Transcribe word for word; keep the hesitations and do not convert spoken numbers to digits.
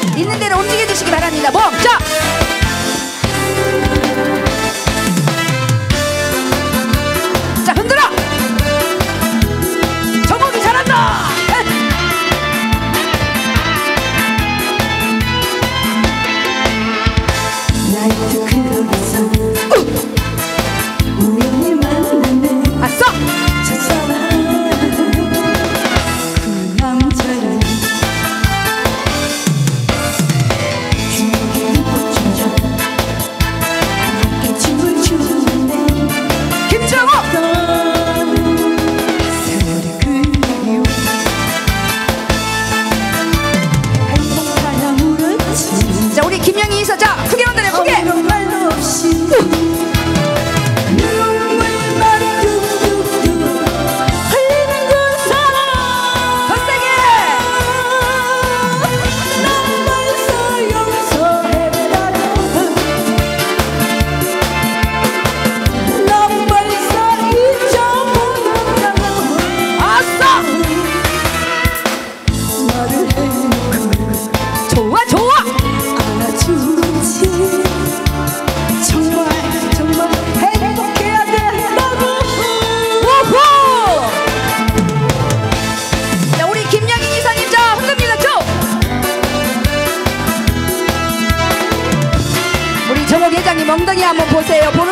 있는 대로 움직여 주시기 바랍니다. 뭐? 자! 자, 흔들어! 정욱이 잘한다! 나이트 클럽에서 우연히 만났네. 아싸! 저 사람 그 남자는 주먹에 꽂혀져 함께 춤을 추는데 김정욱! 세월이 그리워 행복하냐 물었지. 자, 우리 김영희 이사. 자, 크게 만들어, 크게! 아무런 말도 없이 정욱 회장님 엉덩이 한번 보세요. 보는